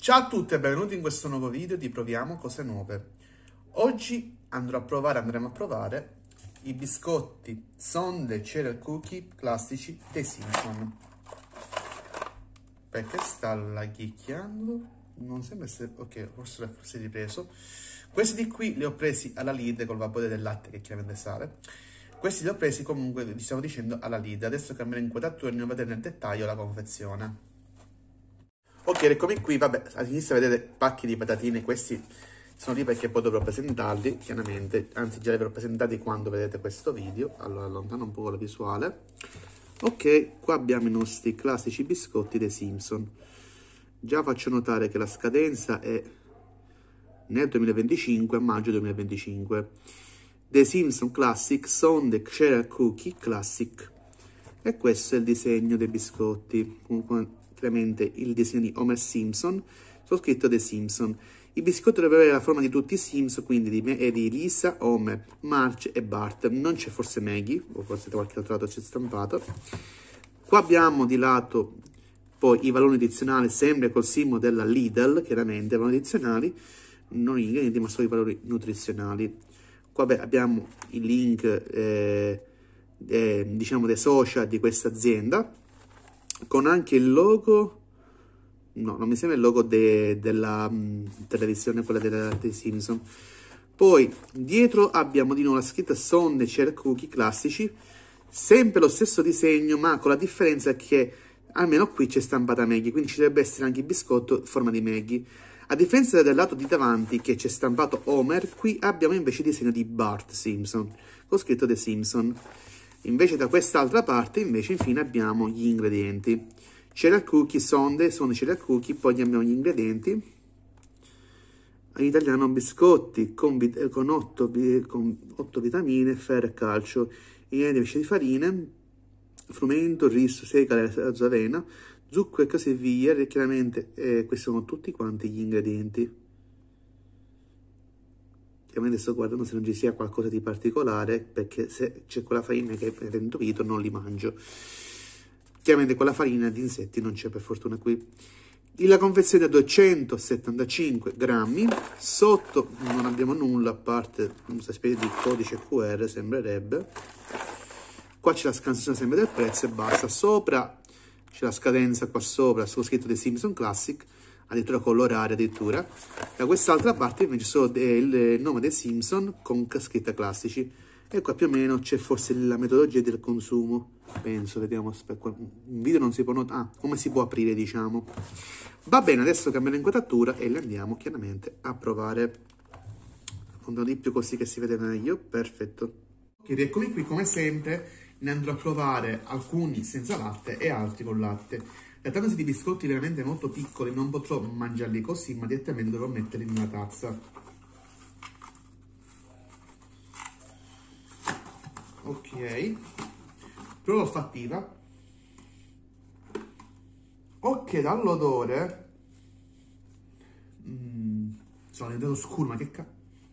Ciao a tutti e benvenuti in questo nuovo video di Proviamo Cose Nuove. Oggi andremo a provare i biscotti Sundae Cereal Cookie classici dei Simpson. Perché sta laghicchiando? Non sembra essere... ok, forse si è ripreso. Questi di qui li ho presi alla Lidl col vapore del latte che chiaramente sale. Questi li ho presi comunque, vi stavo dicendo, alla Lidl. Adesso cambierò inquadratura e andiamo a vedere nel dettaglio la confezione. Ok, eccomi qui, vabbè, a sinistra vedete pacchi di patatine, questi sono lì perché poi dovrò presentarli, chiaramente, anzi già li avrò presentati quando vedete questo video. Allora allontano un po' la visuale. Ok, qua abbiamo i nostri classici biscotti dei Simpson. Già faccio notare che la scadenza è nel 2025, a maggio 2025. The Simpson Classic Sundae Cereal Cookie Classic. E questo è il disegno dei biscotti, chiaramente il disegno di Homer Simpson, sottoscritto The Simpson. I biscotti dovrebbero avere la forma di tutti i Simpson, quindi di Lisa, Homer, Marge e Bart. Non c'è forse Maggie, o forse da qualche altro lato c'è stampato. Qua abbiamo di lato poi i valori addizionali, sempre col simbolo della Lidl, chiaramente, valori addizionali, non gli ingredienti ma solo i valori nutrizionali. Qua abbiamo il link, diciamo, dei social di questa azienda, con anche il logo, no, non mi sembra il logo della televisione, quella dei Simpson. Poi dietro abbiamo di nuovo la scritta Sundae Cereal Cookie classici, sempre lo stesso disegno, ma con la differenza che almeno qui c'è stampata Maggie, quindi ci dovrebbe essere anche il biscotto in forma di Maggie. A differenza del lato di davanti che c'è stampato Homer, qui abbiamo invece il disegno di Bart Simpson, con scritto The Simpson. Invece da quest'altra parte, invece, infine abbiamo gli ingredienti. Cereal Cookie, Sundae Cereal Cookie, poi abbiamo gli ingredienti. In italiano biscotti con 8 vitamine, ferro e calcio. Ingredienti invece di farine, frumento, riso, segale, avena, zucchero e così via. E chiaramente questi sono tutti quanti gli ingredienti. Chiaramente sto guardando se non ci sia qualcosa di particolare, perché se c'è quella farina che è intuito non li mangio. Chiaramente quella farina di insetti non c'è per fortuna qui. La confezione è 275 grammi, sotto non abbiamo nulla a parte una specie di codice QR, sembrerebbe. Qua c'è la scansione sempre del prezzo e basta. Sopra c'è la scadenza, qua sopra sullo scritto The Simpson Classic, addirittura con l'orario addirittura. Da quest'altra parte invece solo il nome dei Simpson con scritta classici. E qua più o meno c'è forse la metodologia del consumo, penso, vediamo, aspetta, in video non si può notare, come si può aprire, diciamo. Va bene, adesso cambiamo l'inquadratura e le andiamo chiaramente a provare. Andrò di più così che si vede meglio, perfetto. Ok, rieccomi qui come sempre, ne andrò a provare alcuni senza latte e altri con latte. Trattandosi di biscotti veramente molto piccoli, non potrò mangiarli così, ma direttamente dovrò metterli in una tazza. Ok, prova olfattiva. Ok, dall'odore sono diventato scuro, ma che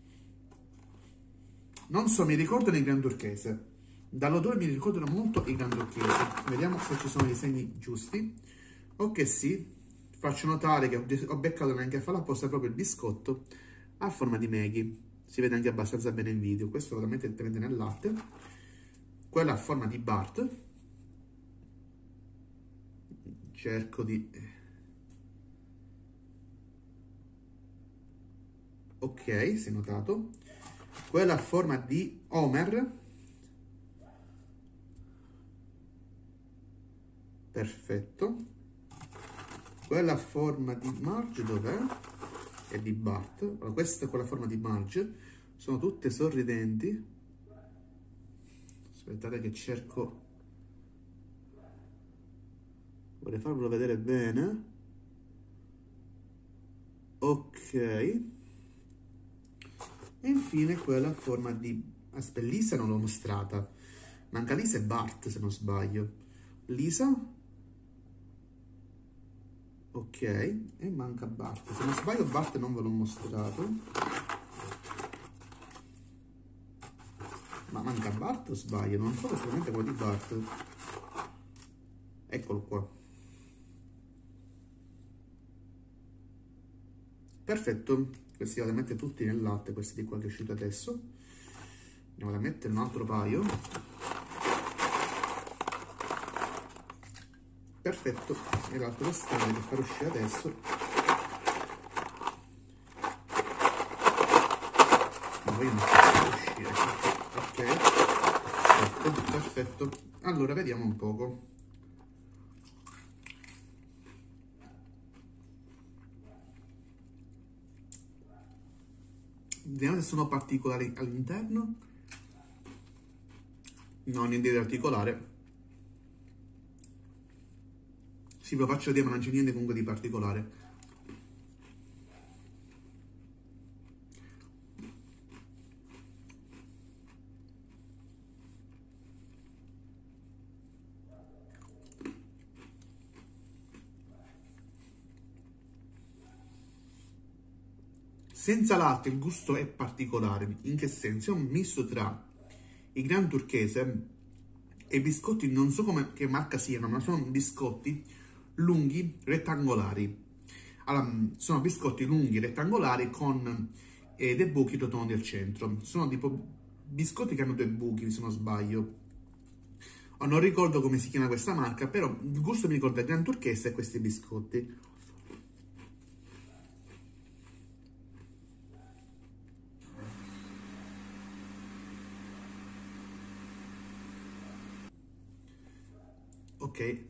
non so, mi ricordano i Gran Turchese. Dall'odore mi ricordano molto i Gran Turchese. Vediamo se ci sono i segni giusti. Ok, sì, faccio notare che ho beccato neanche a fare apposta proprio il biscotto a forma di Maggie. Si vede anche abbastanza bene in video. Questo lo metto direttamente nel latte. Quella a forma di Bart. Cerco di... ok, si è notato. Quella a forma di Homer. Perfetto. Quella a forma di Marge, dov'è? E di Bart. Allora, questa è quella forma di Marge. Sono tutte sorridenti. Aspettate che cerco, vorrei farvelo vedere bene. Ok, e infine quella a forma di... aspetta, Lisa non l'ho mostrata, manca Lisa e Bart se non sbaglio. Lisa, ok, e manca Bart, se non sbaglio Bart non ve l'ho mostrato. Ma manca Bart o sbaglio? Non so assolutamente quello di Bart. Eccolo qua. Perfetto, questi vado a mettere tutti nel latte, questi di qua che è uscito adesso. Ne vado a mettere un altro paio. Perfetto, e l'altro restante che farò uscire adesso. Ma voglio non farlo uscire. Ok, perfetto. Allora, vediamo un poco. Vediamo se sono particolari all'interno. No, niente di particolare. Sì, ve lo faccio vedere, ma non c'è niente comunque di particolare. Senza latte il gusto è particolare. In che senso? È un misto tra i Gran Turchese e i biscotti, non so come, che marca siano, ma sono biscotti lunghi, rettangolari. Allora, sono biscotti lunghi, rettangolari con dei buchi rotondi al centro. Sono tipo biscotti che hanno due buchi, se non sbaglio. Non ricordo come si chiama questa marca, però il gusto mi ricorda il Gran Turchese e questi biscotti. Ok.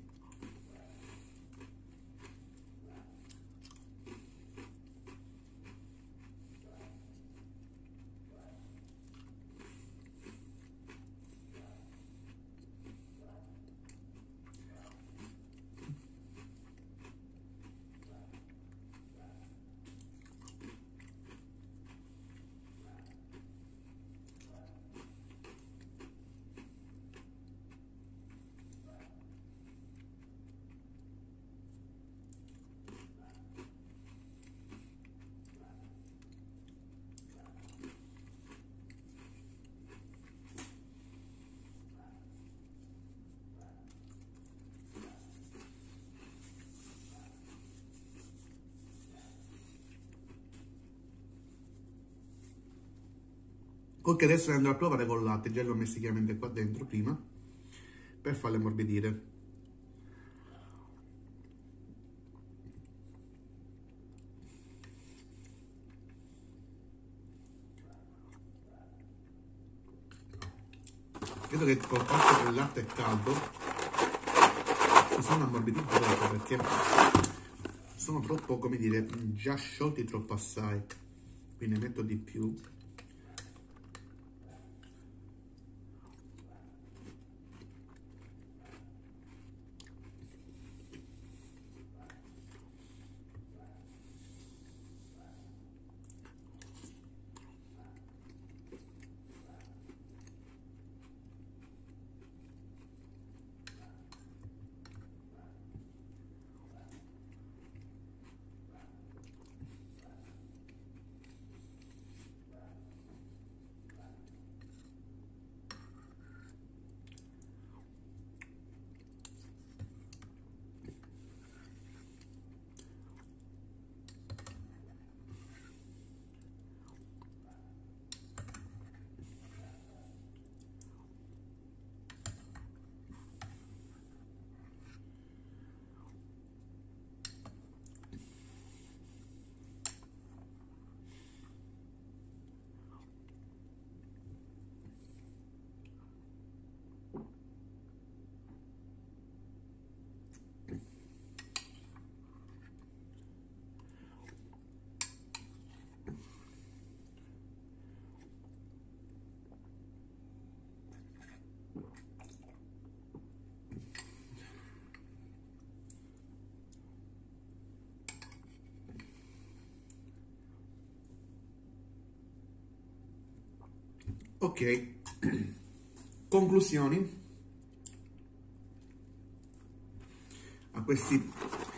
Ok, adesso andrò a provare con il latte, già l'ho messo chiaramente qua dentro prima, per farle ammorbidire. Vedo che col fatto che il latte è caldo, si sono ammorbiditi troppo perché sono troppo, come dire, già sciolti troppo assai, quindi ne metto di più. Ok, conclusioni a questi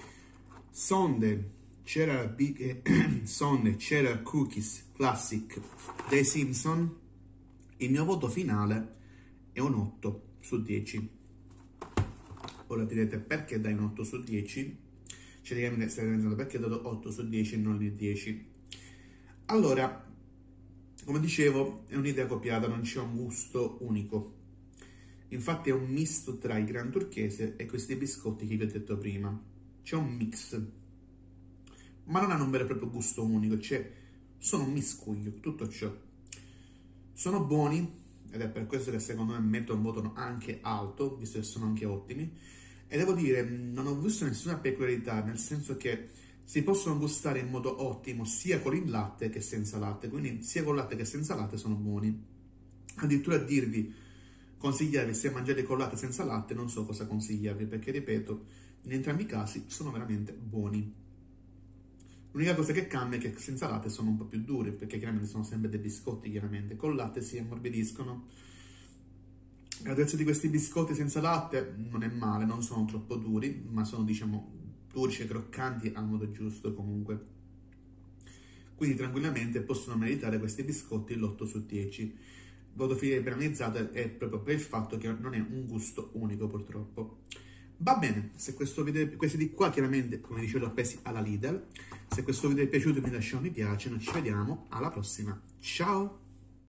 Sonde Cheddar Cookies Classic dei Simpson. Il mio voto finale è un 8 su 10. Ora direte perché dai un 8 su 10? cioè chiaramente stai pensando perché ho dato 8 su 10 e non il 10. Allora, come dicevo, è un'idea copiata, non c'è un gusto unico. Infatti è un misto tra il Gran Turchese e questi biscotti che vi ho detto prima. C'è un mix, ma non hanno un vero e proprio gusto unico, cioè sono un miscuglio, tutto ciò. Sono buoni, ed è per questo che secondo me metto un voto anche alto, visto che sono anche ottimi. E devo dire, non ho visto nessuna peculiarità, nel senso che si possono gustare in modo ottimo sia con il latte che senza latte, quindi sia con latte che senza latte sono buoni. Addirittura dirvi, consigliarvi se mangiare con latte senza latte, non so cosa consigliarvi, perché ripeto, in entrambi i casi sono veramente buoni. L'unica cosa che cambia è che senza latte sono un po' più duri, perché chiaramente sono sempre dei biscotti, chiaramente. Con latte si ammorbidiscono. La durezza di questi biscotti senza latte non è male, non sono troppo duri, ma sono, diciamo, dolci e croccanti al modo giusto comunque. Quindi tranquillamente possono meritare questi biscotti l'8 su 10. Il voto finale penalizzato è proprio per il fatto che non è un gusto unico purtroppo. Va bene, se questo video, questi di qua chiaramente, come dicevo, l'ho presi alla Lidl. Se questo video vi è piaciuto mi lasciate un mi piace, noi ci vediamo alla prossima. Ciao!